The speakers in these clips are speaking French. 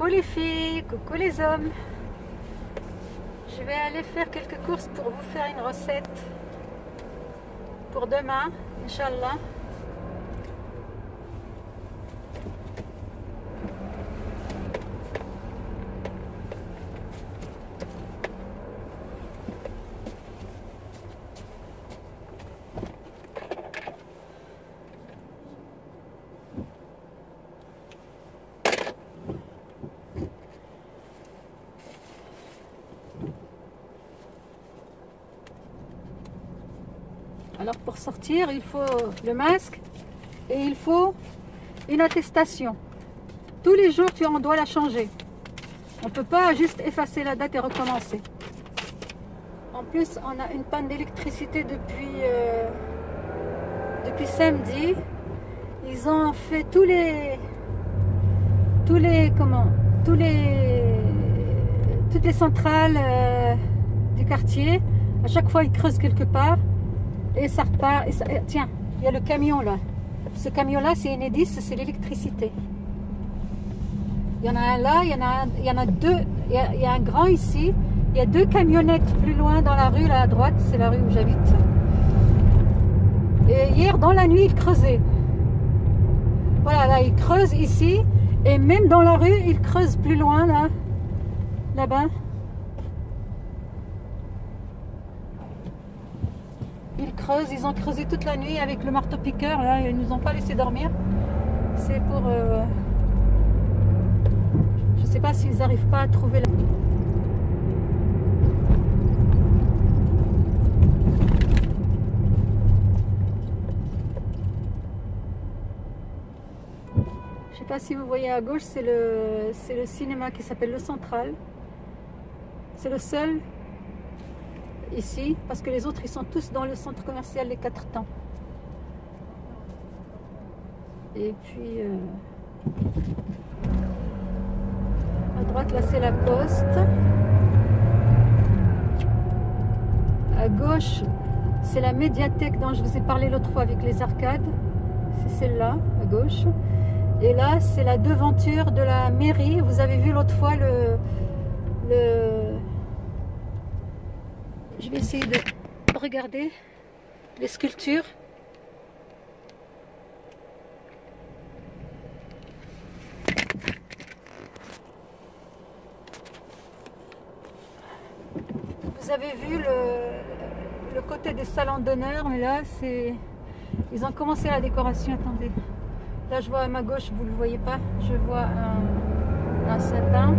Coucou les filles, coucou les hommes. Je vais aller faire quelques courses pour vous faire une recette pour demain, Inch'Allah. Alors pour sortir, il faut le masque et il faut une attestation. Tous les jours, on doit la changer. On ne peut pas juste effacer la date et recommencer. En plus, on a une panne d'électricité depuis samedi. Ils ont fait toutes les centrales du quartier. À chaque fois, ils creusent quelque part. Et ça repart. Et ça, tiens, il y a le camion là. Ce camion-là, c'est Enedis, c'est l'électricité. Il y en a un là, il y en a deux. Il y a un grand ici. Il y a deux camionnettes plus loin dans la rue, là à droite. C'est la rue où j'habite. Et hier, dans la nuit, ils creusaient. Voilà, là, ils creusent ici. Et même dans la rue, ils creusent plus loin, là. Là-bas. Ils creusent, ils ont creusé toute la nuit avec le marteau-piqueur, là, ils nous ont pas laissé dormir. C'est pour... je sais pas s'ils n'arrivent pas à trouver la... Je sais pas si vous voyez à gauche, c'est le cinéma qui s'appelle le Central. C'est le seul ici, parce que les autres ils sont tous dans le centre commercial Les Quatre Temps. Et puis à droite là c'est la poste, à gauche c'est la médiathèque dont je vous ai parlé l'autre fois avec les arcades, c'est celle-là à gauche, et là c'est la devanture de la mairie. Vous avez vu l'autre fois je vais essayer de regarder les sculptures. Vous avez vu le côté des salons d'honneur, mais là c'est... Ils ont commencé la décoration, attendez. Là je vois à ma gauche, vous ne le voyez pas, je vois un sapin.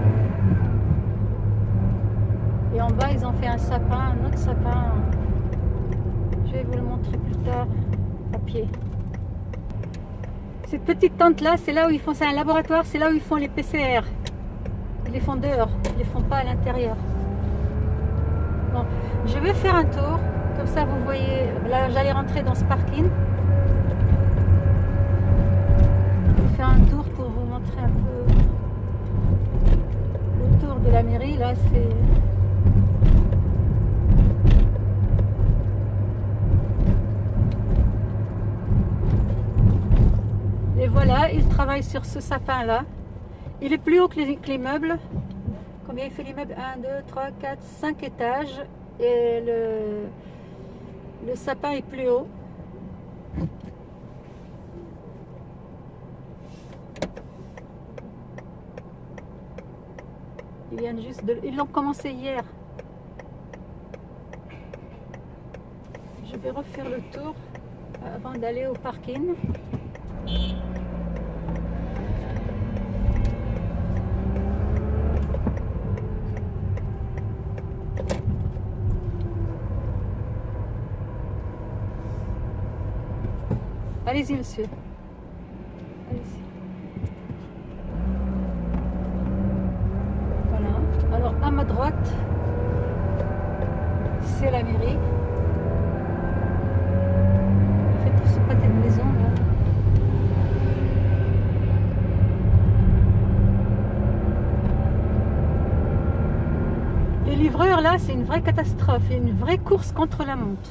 Et en bas, ils ont fait un sapin, un autre sapin. Je vais vous le montrer plus tard à pied. Cette petite tente-là, c'est là où ils font, c'est un laboratoire, c'est là où ils font les PCR. Ils les font dehors, ils ne les font pas à l'intérieur. Bon, je vais faire un tour, comme ça vous voyez, là j'allais rentrer dans ce parking. Je vais faire un tour pour vous montrer un peu le tour de la mairie. Là, c'est... Et voilà, il travaille sur ce sapin-là. Il est plus haut que l'immeuble. Combien il fait l'immeuble? 1, 2, 3, 4, 5 étages. Et le sapin est plus haut. Ils l'ont commencé hier. Je vais refaire le tour avant d'aller au parking. Allez-y, monsieur. Allez-y. Voilà. Alors, à ma droite, c'est la mairie. En fait, tout ce pâté de maison, là. Les livreurs, là, c'est une vraie catastrophe. Il y a une vraie course contre la montre.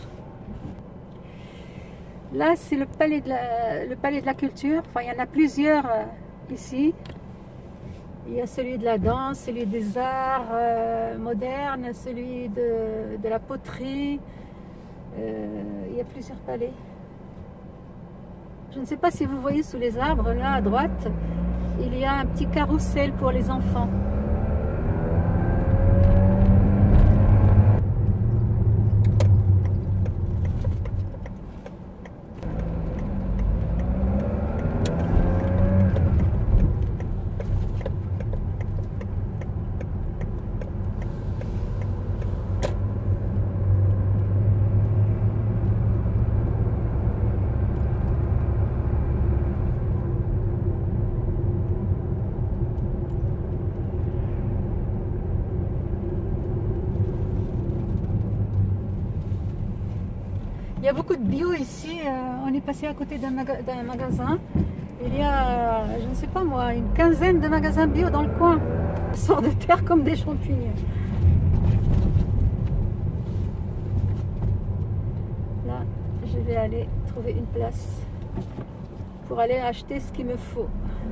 Là, c'est le palais de la culture. Enfin, il y en a plusieurs ici. Il y a celui de la danse, celui des arts modernes, celui de la poterie. Il y a plusieurs palais. Je ne sais pas si vous voyez sous les arbres, là à droite, il y a un petit carrousel pour les enfants. Il y a beaucoup de bio ici. On est passé à côté d'un magasin. Il y a, je ne sais pas moi, une quinzaine de magasins bio dans le coin. Ça sort de terre comme des champignons. Là, je vais aller trouver une place pour aller acheter ce qu'il me faut.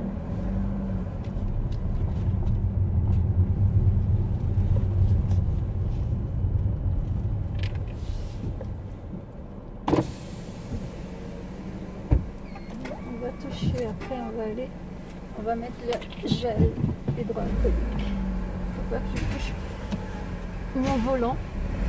Après on va mettre le gel hydroalcoolique. Faut pas que je touche mon volant.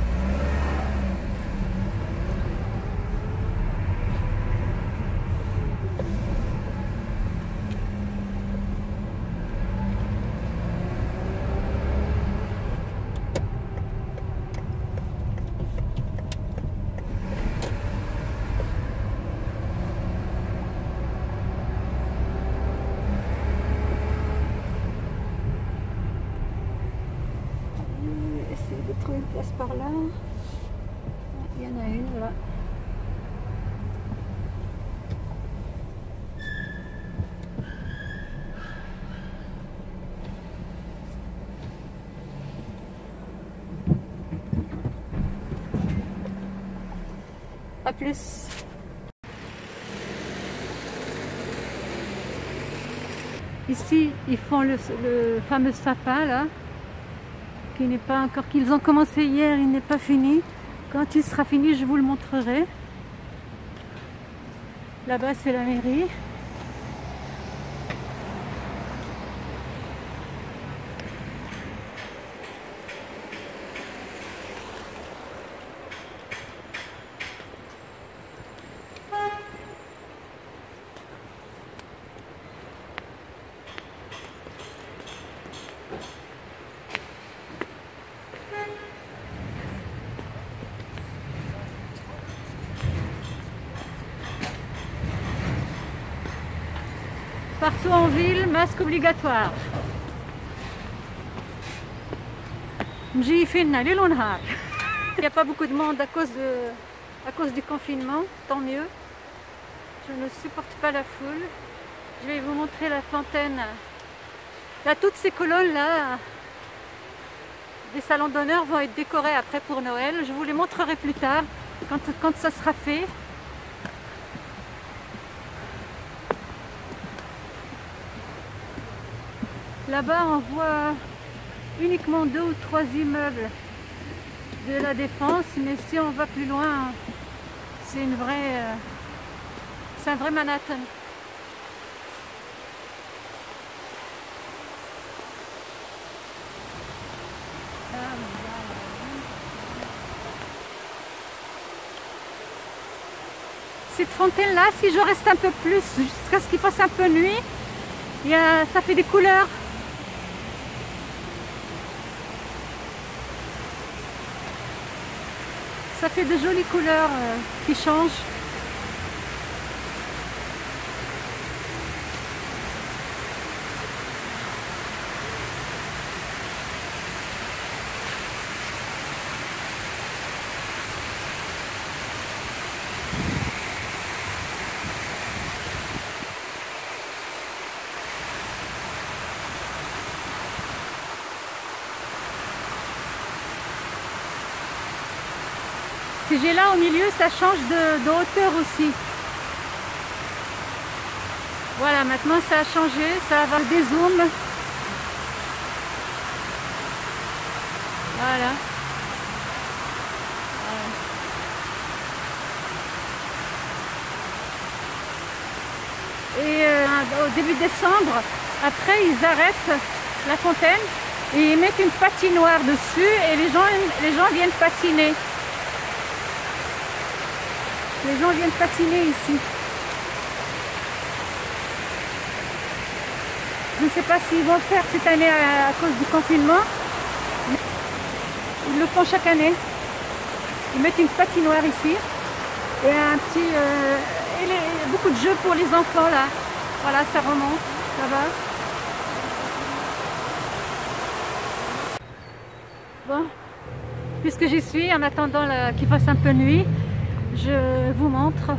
De trouver une place par là. Il y en a une là. À plus. Ici, ils font le fameux sapin là. Qui n'est pas encore, qu'ils ont commencé hier, il n'est pas fini. Quand il sera fini, je vous le montrerai. Là-bas, c'est la mairie. Partout en ville, masque obligatoire. Il n'y a pas beaucoup de monde à cause du confinement, tant mieux. Je ne supporte pas la foule. Je vais vous montrer la fontaine. Là, toutes ces colonnes là, des salons d'honneur vont être décorés après pour Noël. Je vous les montrerai plus tard, quand ça sera fait. Là-bas, on voit uniquement 2 ou 3 immeubles de la Défense, mais si on va plus loin, c'est un vrai Manhattan. Cette fontaine-là, si je reste un peu plus, jusqu'à ce qu'il fasse un peu nuit, ça fait des couleurs. Ça fait de jolies couleurs qui changent. Ces jets là au milieu, ça change de hauteur aussi. Voilà, maintenant ça a changé, ça va des zooms. Voilà. Et au début décembre, après ils arrêtent la fontaine et ils mettent une patinoire dessus et les gens viennent patiner. Les gens viennent patiner ici. Je ne sais pas s'ils vont le faire cette année à cause du confinement. Ils le font chaque année. Ils mettent une patinoire ici et un petit... beaucoup de jeux pour les enfants là. Voilà, ça remonte là-bas. Bon, puisque j'y suis, en attendant qu'il fasse un peu nuit, je vous montre.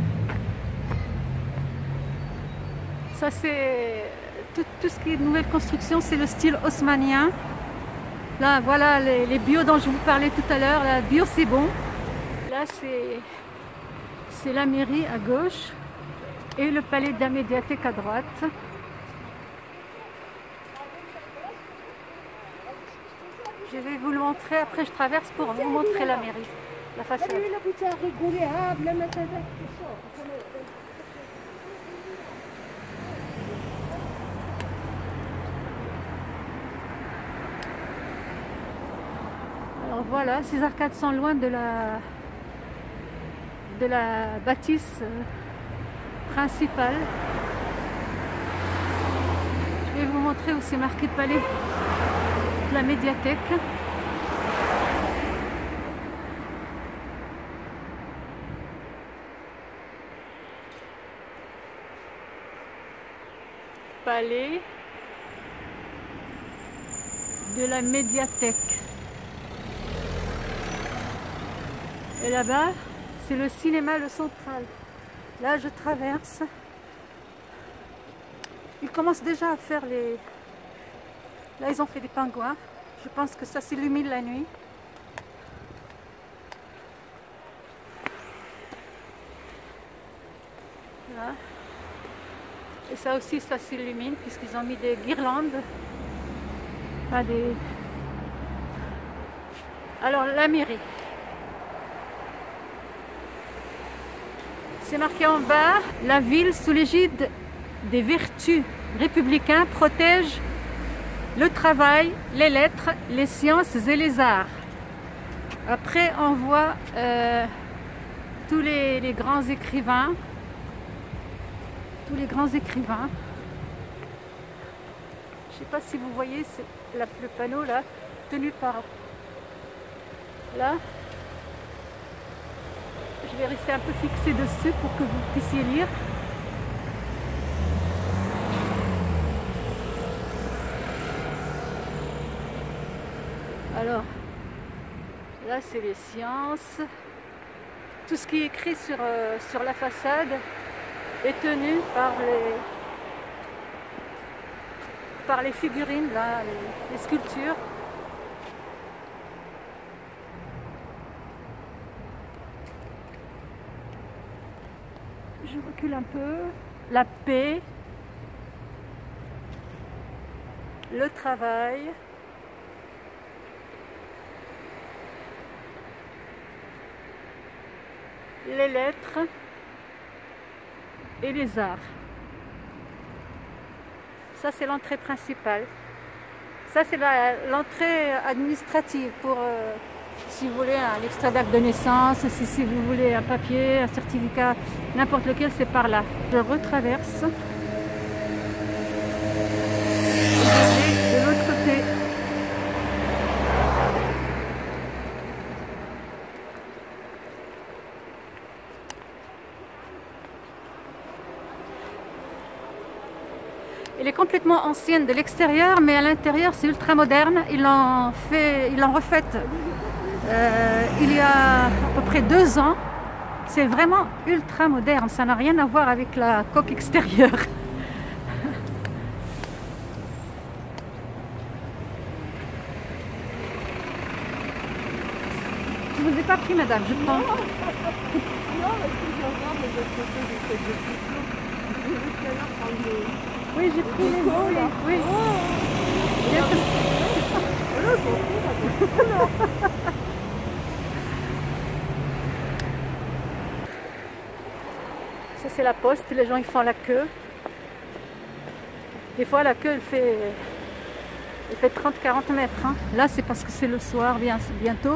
Ça c'est tout ce qui est nouvelle construction, c'est le style haussmannien. Là, voilà les bio dont je vous parlais tout à l'heure. La bio c'est bon. Là c'est la mairie à gauche et le palais de la médiathèque à droite. Je vais vous le montrer, après je traverse pour vous montrer la mairie, la façade. Alors voilà, ces arcades sont loin de la bâtisse principale. Je vais vous montrer où c'est marqué palais de la médiathèque. Palais de la médiathèque. Et là-bas, c'est le cinéma Le Central. Là, je traverse. Ils commencent déjà à faire les... Là, ils ont fait des pingouins. Je pense que ça s'illumine la nuit. Là. Et ça aussi, ça s'illumine puisqu'ils ont mis des guirlandes. Enfin, des... Alors, la mairie. C'est marqué en bas, la ville sous l'égide des vertus républicains protège le travail, les lettres, les sciences et les arts. Après, on voit tous les grands écrivains. Tous les grands écrivains. Je ne sais pas si vous voyez le panneau là, tenu par là. Je vais rester un peu fixé dessus pour que vous puissiez lire. Alors, là c'est les sciences. Tout ce qui est écrit sur la façade est tenu par les figurines, là, les sculptures. Je recule un peu. La paix, le travail, les lettres et les arts. Ça c'est l'entrée principale. Ça c'est l'entrée administrative pour si vous voulez un extrait d'acte de naissance, si vous voulez un papier, un certificat, n'importe lequel, c'est par là. Je retraverse. Et de l'autre côté. Elle est complètement ancienne de l'extérieur, mais à l'intérieur c'est ultra moderne. Ils l'ont refaite il y a à peu près 2 ans. C'est vraiment ultra moderne, ça n'a rien à voir avec la coque extérieure. Je vous ai pas pris, madame, je prends. Non, parce que je regarde de l'autre côté du fait de photos. J'ai vu tout à l'heure prendre Oui, j'ai pris les mots, là. oui. Oh. Voilà, je m'en fous, maintenant. Ça c'est la poste, les gens ils font la queue. Des fois la queue elle fait 30-40 mètres. Hein. Là c'est parce que c'est le soir bientôt.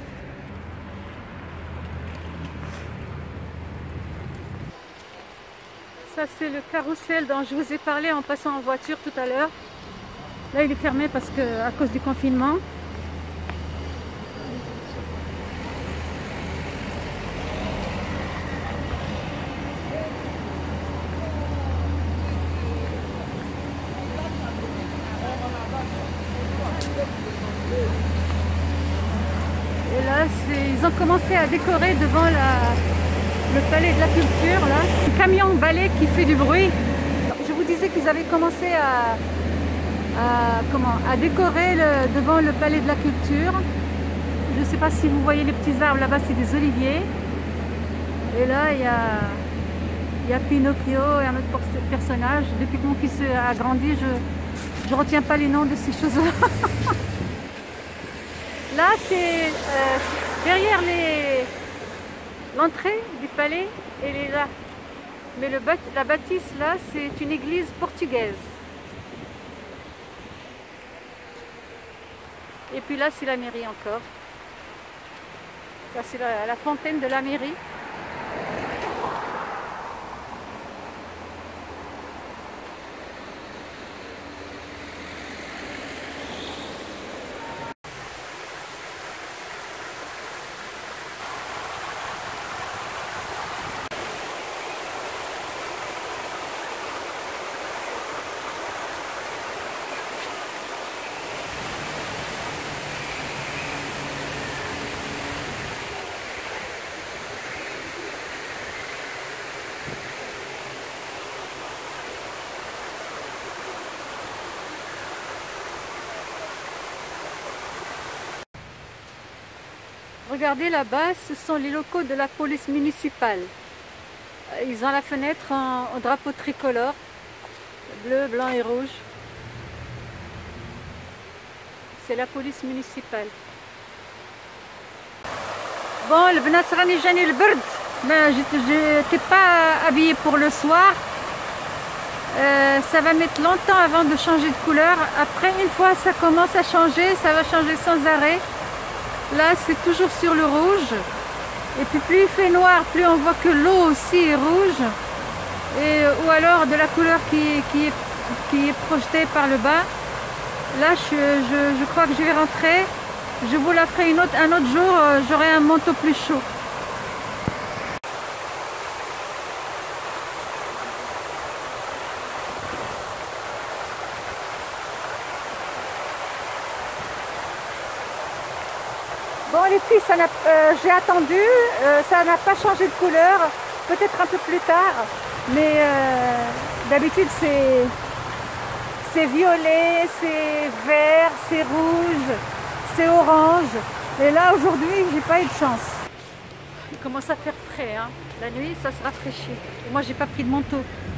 Ça c'est le carrousel dont je vous ai parlé en passant en voiture tout à l'heure. Là il est fermé parce que à cause du confinement. Et là ils ont commencé à décorer devant le palais de la culture, là. Un camion balai qui fait du bruit. Je vous disais qu'ils avaient commencé à décorer devant le palais de la culture. Je ne sais pas si vous voyez les petits arbres là-bas, c'est des oliviers. Et là, il y a Pinocchio et un autre personnage. Depuis que mon fils a grandi, je ne retiens pas les noms de ces choses-là. Là, c'est derrière l'entrée du palais, elle est là. Mais la bâtisse là, c'est une église portugaise. Et puis là, c'est la mairie encore. Là, c'est la fontaine de la mairie. Regardez là-bas, ce sont les locaux de la police municipale. Ils ont la fenêtre en drapeau tricolore, bleu, blanc et rouge. C'est la police municipale. Bon, le bnat rani jani le bird, mais j'étais pas habillée pour le soir. Ça va mettre longtemps avant de changer de couleur. Après, une fois ça commence à changer, ça va changer sans arrêt. Là, c'est toujours sur le rouge. Et puis plus il fait noir, plus on voit que l'eau aussi est rouge. Ou alors de la couleur qui est projetée par le bas. Là, je crois que je vais rentrer. Je vous la ferai un autre jour, j'aurai un manteau plus chaud. Bon les filles, j'ai attendu, ça n'a pas changé de couleur, peut-être un peu plus tard, mais d'habitude c'est violet, c'est vert, c'est rouge, c'est orange. Et là aujourd'hui, j'ai pas eu de chance. Il commence à faire frais, hein. La nuit ça se rafraîchit. Et moi j'ai pas pris de manteau.